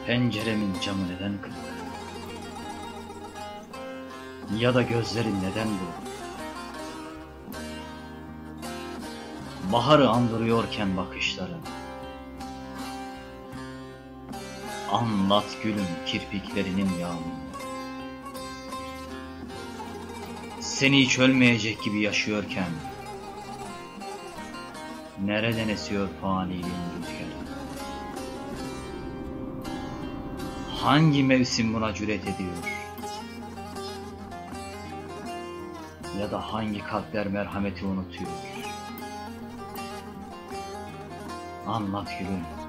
Penceremin camı neden kırık? Ya da gözlerin neden bu? Baharı andırıyorken bakışların. Anlat gülüm kirpiklerinin yağmuru. Seni hiç ölmeyecek gibi yaşıyorken nereden esiyor faniliğin rüzgarı? Hangi mevsim buna cüret ediyor? Ya da hangi kalpler merhameti unutuyor? Anlat gülüm.